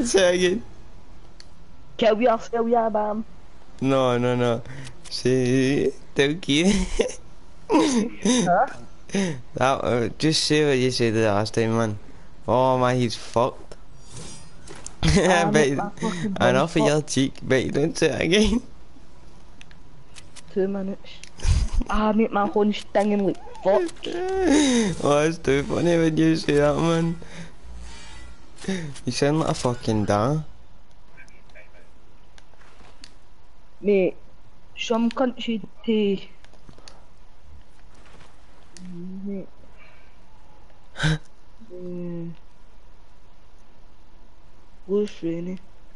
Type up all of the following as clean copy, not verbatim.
Say again. Kill ya, bam. No, no, no. Say, Dookie. Huh? That, just say what you said the last time, man. Oh my, he's fucked. Ah, mate, But my fucking horn's enough of your fucked. cheek, but you don't say it again. 2 minutes. Ah, mate, my horn's stinging like fuck. Oh, it's too funny when you say that, man. You sound like a fucking dad. Mate, some country to... Mate. Blue's rainy.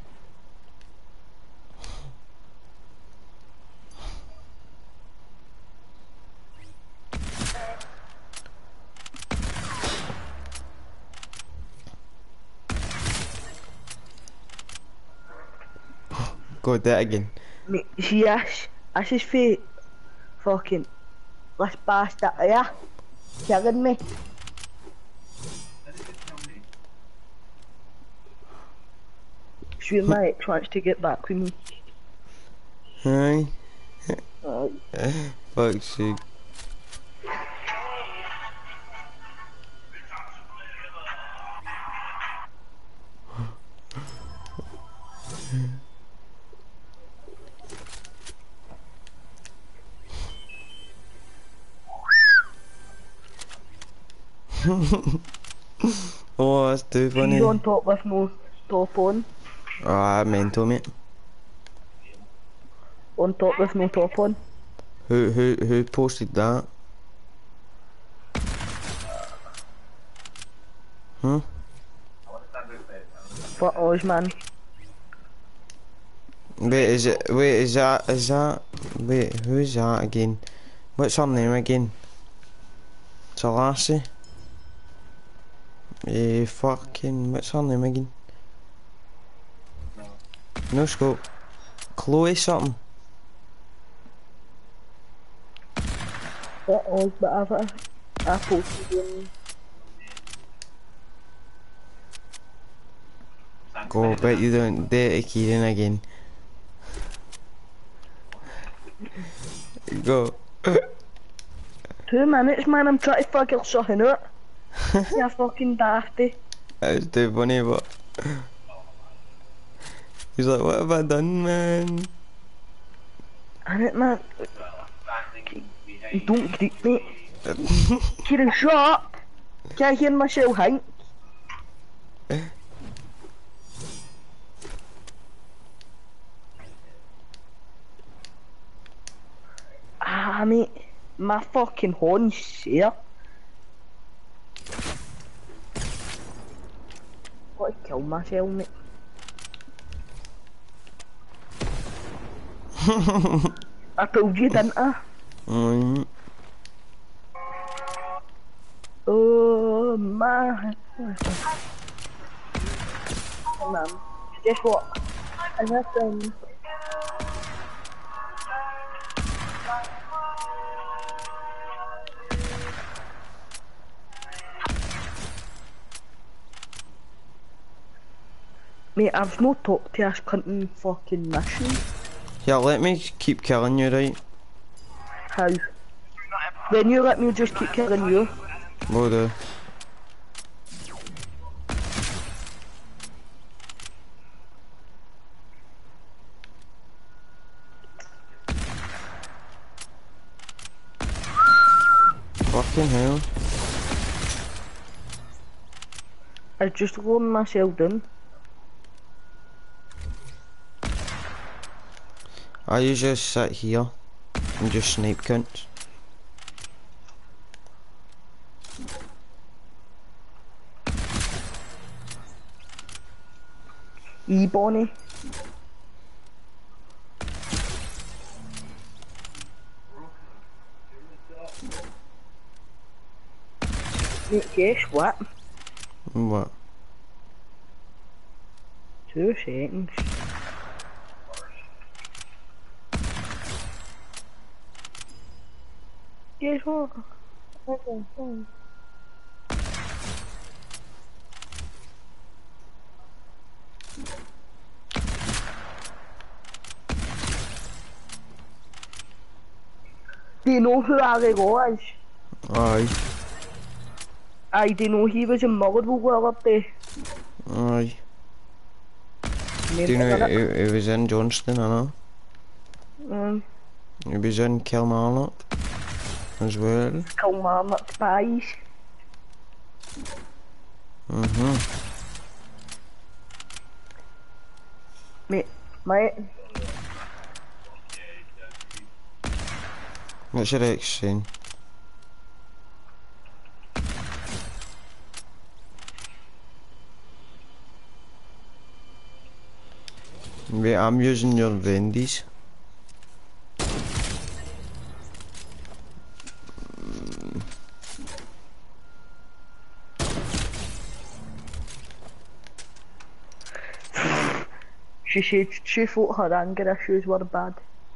Go do it again. Mate, see Ash is fate. Fucking... This bastard here. Killing me. Sweet my ex wants to get back with me. Aye. Alright. Fuck's sake. Oh, that's too funny. He's on top with no top on. Ah, mental, mate. On top with no top on. Who posted that? Hmm? For Oz, man. Wait, is that, wait, who is that again? What's her name again? It's a lassie? Fucking, what's her name again? No scope. Chloe something. For Oz, but I posted him. Go, bet you don't dare to Kieran again. Go. 2 minutes, man. I'm trying to figure something out. You're fucking dafty. That's too funny, but he's like, what have I done, man? And it, man. Don't creep me. Kieran, shut up. Can't hear myself think. Ah, mate. My fucking horn's here. Got to kill myself, mate. I told you, didn't I? Oh, man. Man, guess what? I'm a friend. Mate, I've no talked to this cunting fucking mission. Yeah, let me keep killing you, right? How? Then you let me just keep killing you. Will do. Fucking hell. I just lowered myself down. I usually sit here and just snipe cunts. Bonnie. Mate, guess what? What? 2 seconds. Guess what? Do you know who Harry was? Aye. I do know he was in Motherwell well up there. Aye. Do you know he was in Johnston, I know? He was in Kilmarnock as well. Kilmarnock Spies. Mate. What's your ex saying? Wait, I'm using your Wendy's. She said she thought her anger issues were bad.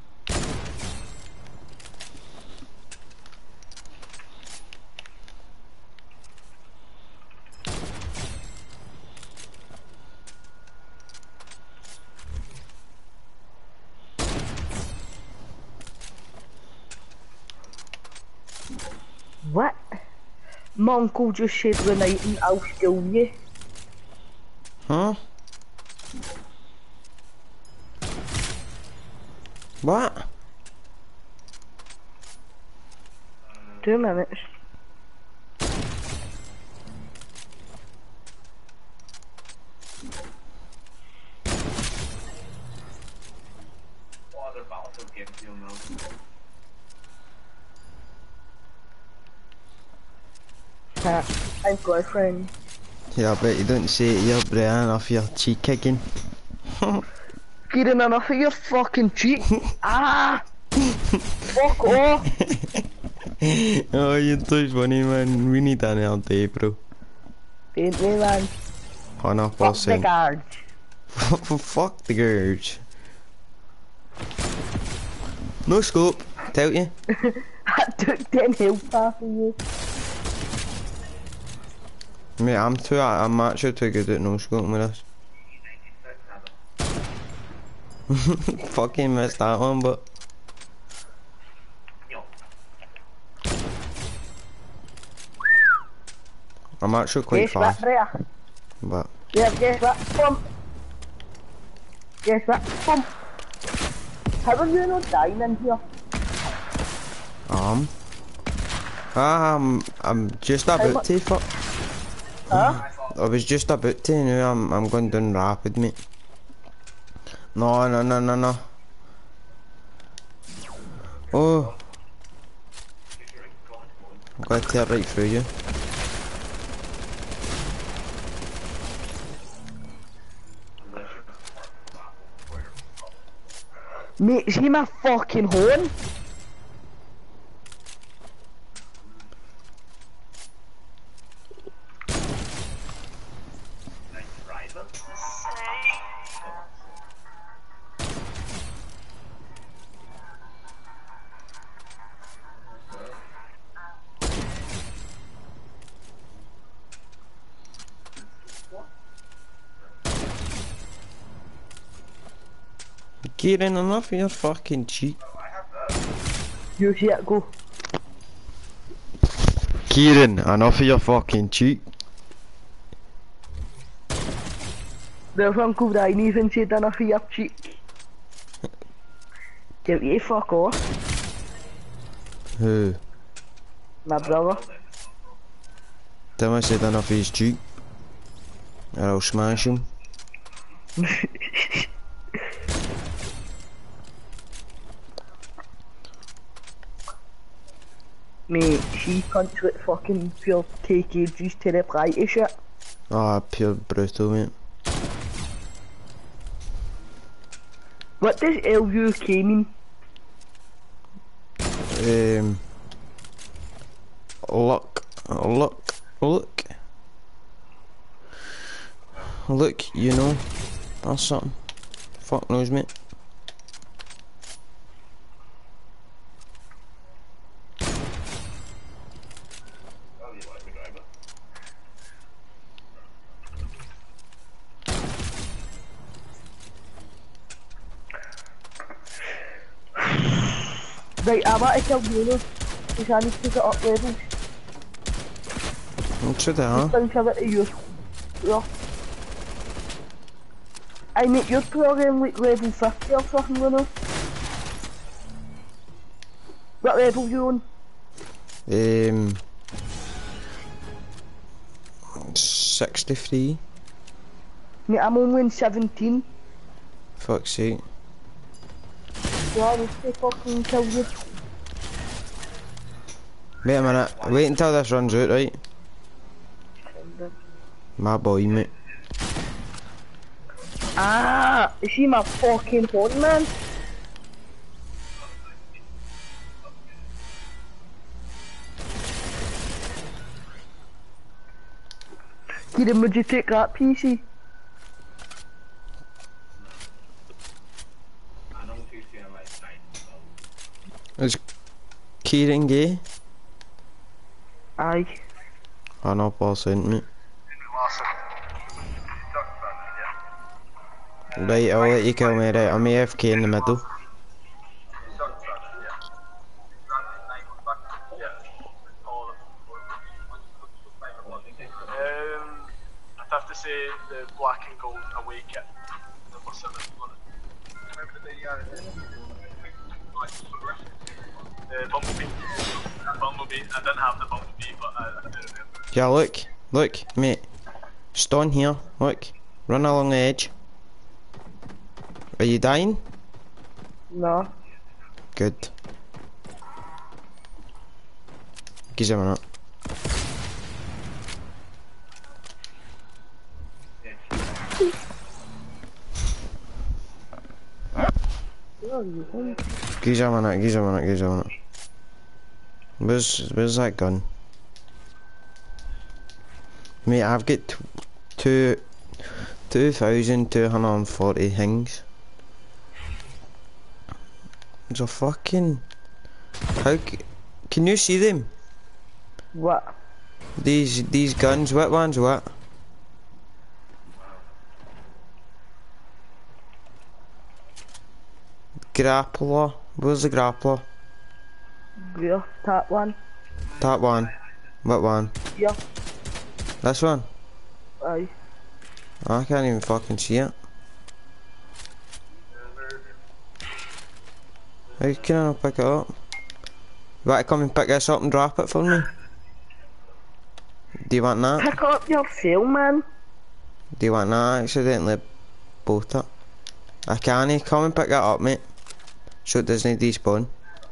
What? My uncle just said the night and I'll steal you. Huh? What? 2 minutes. What other Battlefield games do you know? I'm boyfriend. Yeah, I bet you don't say it here, Brian, off your cheek kicking. Getting enough of your fucking cheek. Ah! Fuck off! Oh, you're too funny, man. We need an all day, bro. Ain't we, man? 100%. Fuck the guards. Fuck the girls. No scope, tell you. I took 10 health off of you. Mate, I'm actually too good at no scoping with this. Fucking missed that one, but I'm actually quite Guess fast. what, Brea? But Yeah, guess what? Bump! Guess what? Bump! How are you not dying in here? I'm just about to fuck. Huh? I was just about to, now I'm going down rapid, mate. No. Oh. I'm going to tear right through you. Mate, see my fucking horn? Get in enough of your fucking cheek. You see it go. Kieran, enough of your fucking cheek. There's Uncle Ryan even said enough of your cheek. Get you fuck off. Who? My brother. Tell me I said enough of his cheek. Or I'll smash him. Mate, she cunts with fucking pure take ages to reply to shit. Ah, pure brutal, mate. What does LUK mean? Look, you know, that's something. Fuck knows, mate. Right, I'm at a kill Bruno. Because I need to get up levels. What's it, huh? Just think of it to you. Yeah. I make your program like level 50 or something, Bruno. What level you on? 63. Mate, I'm only in 17. Fuck's sake. So I need to fucking kill you. Wait a minute. Wait until this runs out, right? My boy, mate. Ah, you see my fucking phone, man? Kieran, would you take that PC? Is Kieran gay? Aye. 100%, mate. Right, I'll let you kill me, right? I'm AFK in the middle. I'd have to say the black and gold away kit. Number 7. The Bumblebee. Bumblebee. I didn't have the Bumblebee, but I do remember. Yeah, look, mate. Stone here, look. Run along the edge. Are you dying? No. Good. Give a minute. Give a minute. Where's that gun? Mate, I've got 2,240 things. There's a fucking... Can you see them? What? These guns, what one's what? Grappler. Where's the grappler? Yeah, that one. That one. What one? Yeah. This one? Aye. I can't even fucking see it. How can I not pick it up? You want to come and pick this up and drop it for me? Do you want that? Pick up yourself, man. Do you want that? I accidentally bolt it. I can't. Come and pick that up, mate. So it doesn't despawn.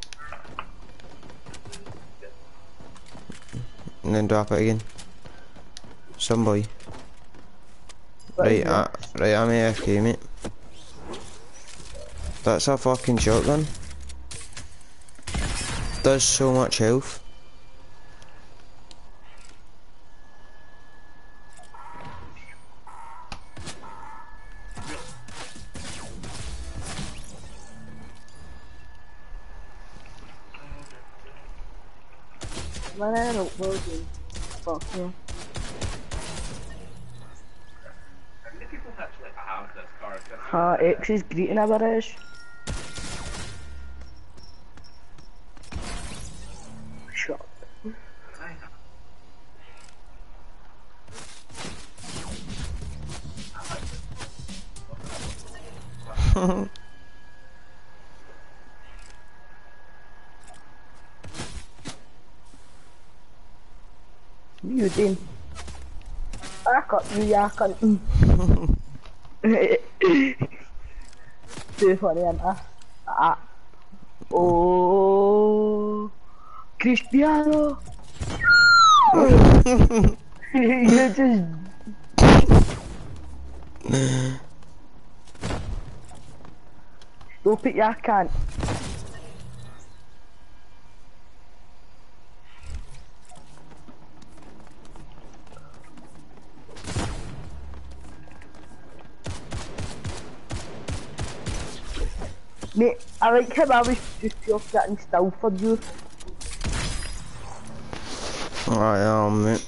And then drop it again. Some boy. Right, I'm AFK, mate. That's a fucking shotgun. Does so much health. Man, I don't know. Fuck yeah. X is greeting our is. Shut up. You did. I got you, yeah, cunt. Too funny, oh, Cristiano. You just. Stop it, yeah, can't. Mate, I like him, I was just pure sitting still for you. I am, mate.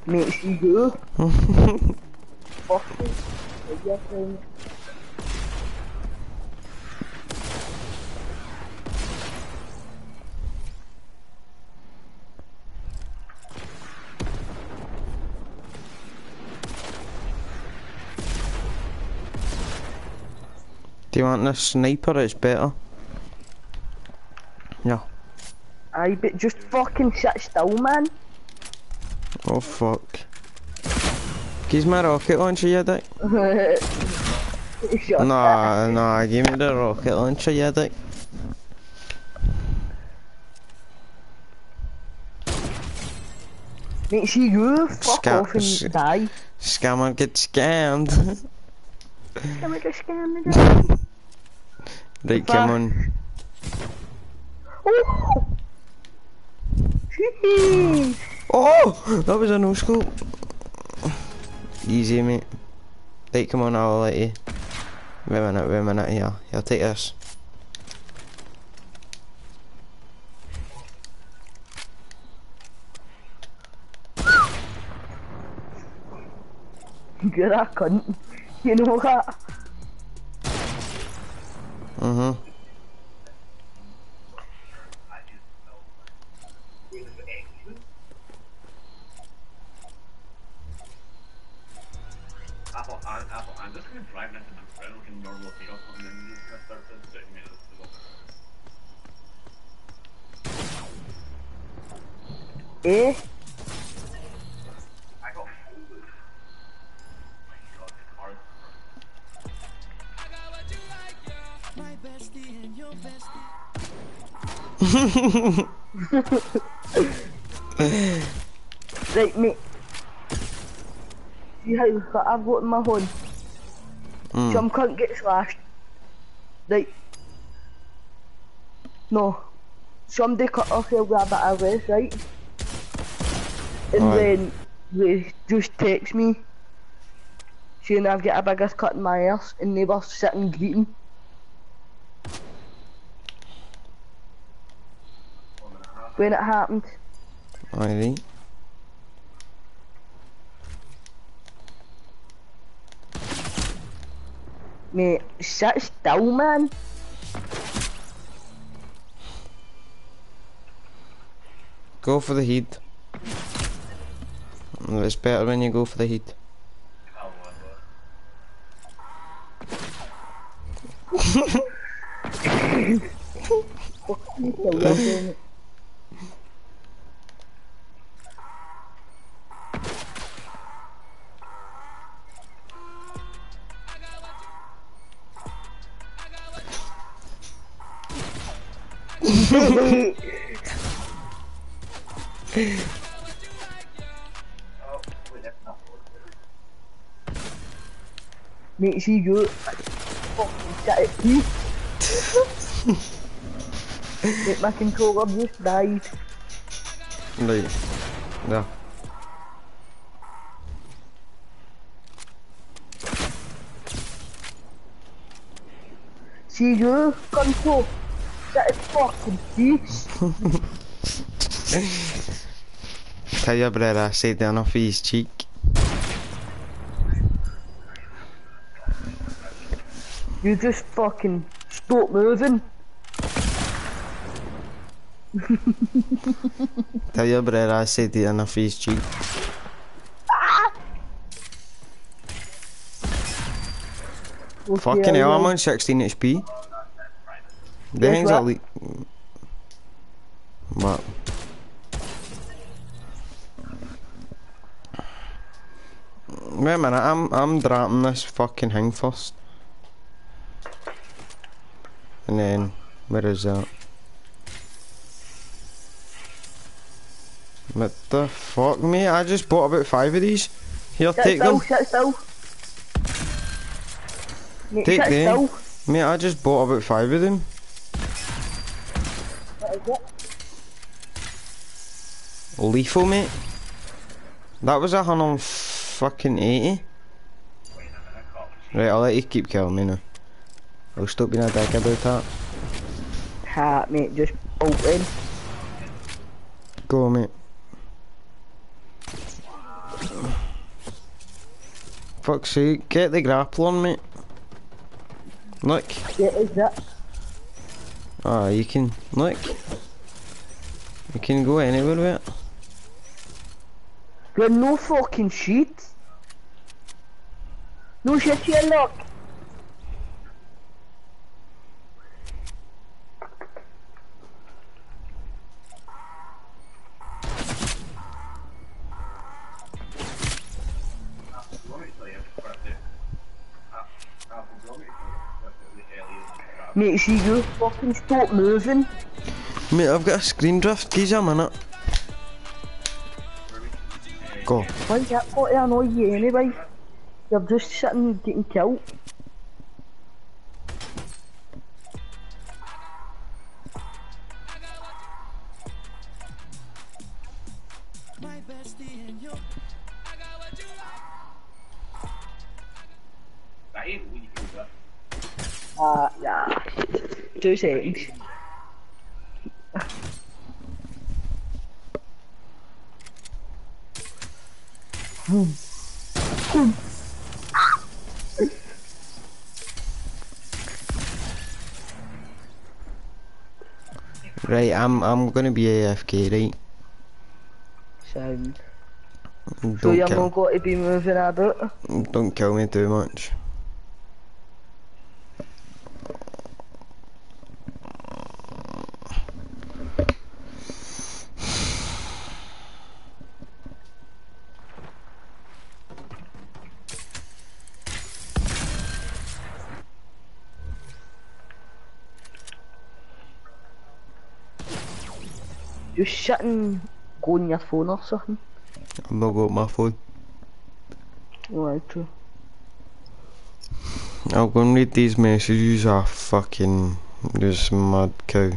Mate, see you. Fucking. Yes, Do you want the sniper? It's better. Yeah. Aye, but just fucking sit still, man. Oh fuck. Gives my rocket launcher, you dick. Shut Nah, nah, give me the rocket launcher, you dick. Mate, see you. Fuck off and die. Scammer get scammed. Scammer get scammed again. Right, come on. Oh! Jeez. Oh! That was a no scope. Easy, mate. Right, come on, I'll let you. Wait a minute, here. I'll take this. You're a cunt. You know that? I'm just going to drive into my friend looking normal feet or something and just going to start to sit me Eh? I got folded. My god, it's hard. My bestie and your bestie. Right, mate. See how I've got in my horn? Some cunt get slashed. Right. No. Somebody cut off your rabbit hours, right? And then they just text me saying I've got a biggest cut in my ass and they were sitting greeting. When it happened. Alright. Mate, sit still, man. Go for the heat. It's better when you go for the heat. Mate, see you fucking sit at me. Mate, my controller just died. Right. Yeah. See you, control. Sit at fucking peace. Tell your brother I said enough of his cheek. You just fucking stop moving. Tell your brother I said enough of his cheek. Okay, Fucking hell, I'm on 16 HP. The Guess thing's what? at least. What? Wait a minute, I'm dropping this fucking thing first. And then, where is that? What the fuck, mate? I just bought about 5 of these. Here, Sit take still, them. sit still. Mate, Take sit them. still. Mate, I just bought about 5 of them. What is it? Lethal, mate. That was 180. Right, I'll let you keep killing me now. I'll stop being a dick about that. Ha, mate, just open. Go, mate. Fuck's sake, get the grapple on, mate. Look. Yeah, is that? Ah, you can, look. You can go anywhere with it. Got no fucking shit. No shit here, look. Mate, see you fucking stop moving. Mate, I've got a screen drift, give a minute. Go. Why's that got to annoy you anyway? You're just sitting getting killed. My bestie and your Yeah. 2 seconds. Right, I'm gonna be AFK, right? Sound. So Don't you're kill, not got to be moving about. don't kill me too much. Just sit and go on your phone or something. I'm not got my phone. Alright, true. I'll go and read these messages. Ah, fucking this mad cow.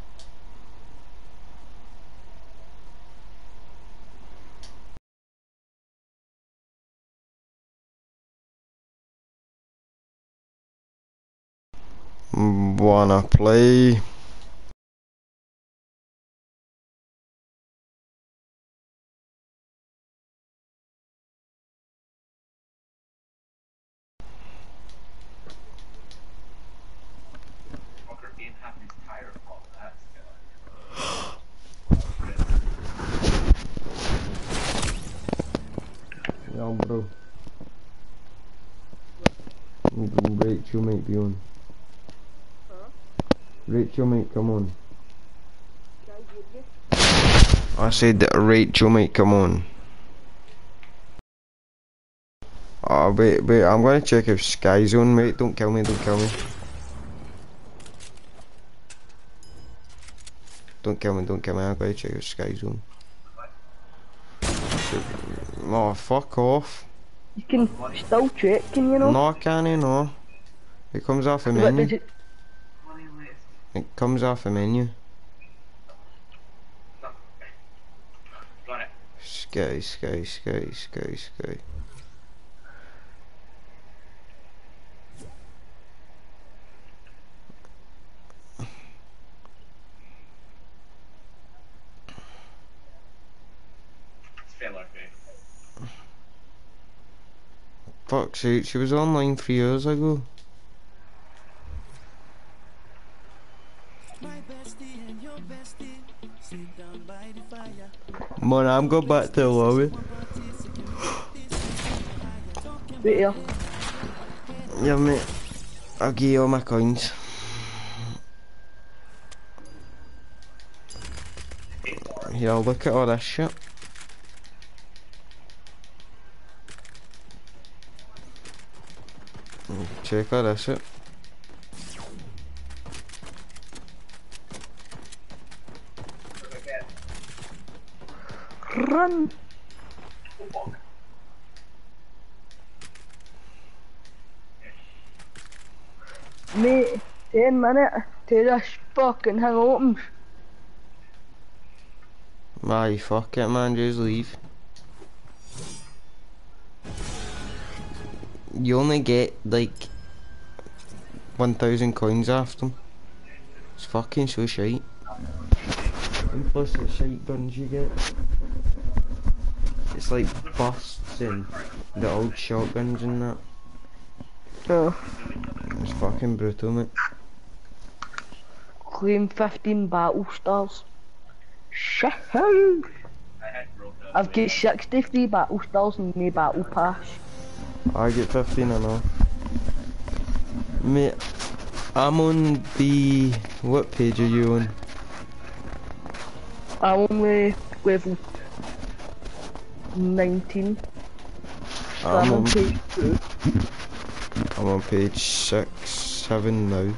Wanna play? Yeah, bro. Rachel might be on. Rachel might come on. I said that Rachel might come on. Oh, wait, I'm gonna check if Sky's on, mate. Don't kill me, don't kill me. Don't kill me, I'm gonna check if Sky's on. Oh, fuck off. You can still check, can you know? No, I can't, no. It comes off a What menu. did you... It comes off a menu. Sky. Fuck, she was online 3 years ago. my bestie and your bestie sit down by the fire. Man, I'm going back to lobby. Wait here. Yeah, mate. I'll give you all my coins. Here, I'll look at all this shit. Check all this shit. Run! Mate, 10 minutes till this fucking thing opens. Aye, fuck it, man, just leave. You only get like 1,000 coins after them. It's fucking so shite. And plus the shite guns you get. It's like busts and The old shotguns and that. Oh. It's fucking brutal, mate. Claim 15 battle stars. Shit. I've got 63 battle stars in my battle pass. I get 15, I know. Mate, I'm on the... What page are you on? I'm only level 19. So I'm on page 2. I'm on page 6, 7 now.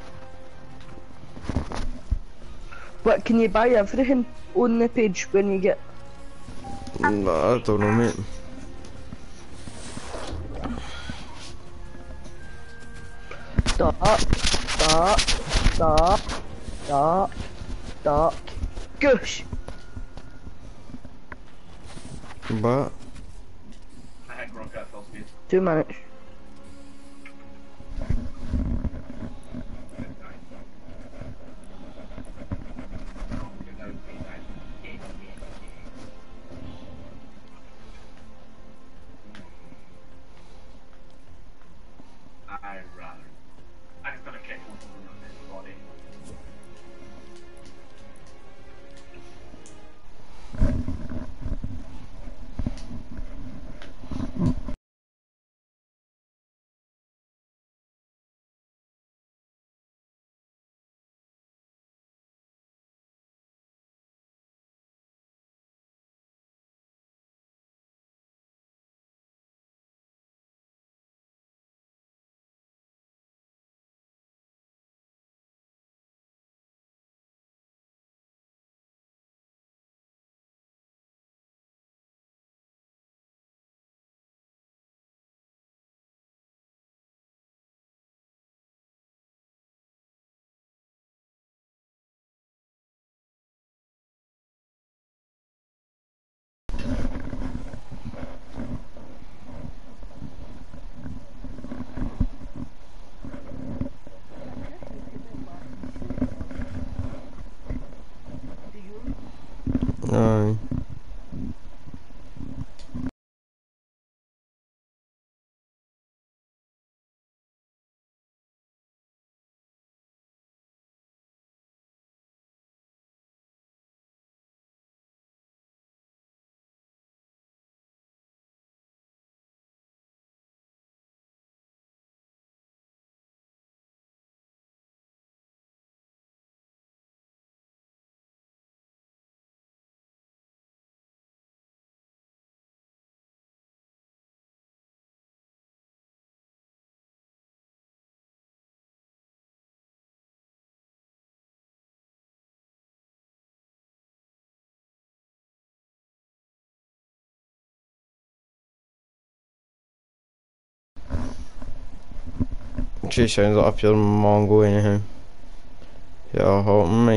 But can you buy everything on the page when you get... I don't know, mate. Dark. Gosh! But... I had Gronk at full speed. 2 minutes. I'd rather. I'm just gonna kick one of them in his body. Aye. She sounds like a pure Mongo anyhow. Yeah, hot mate.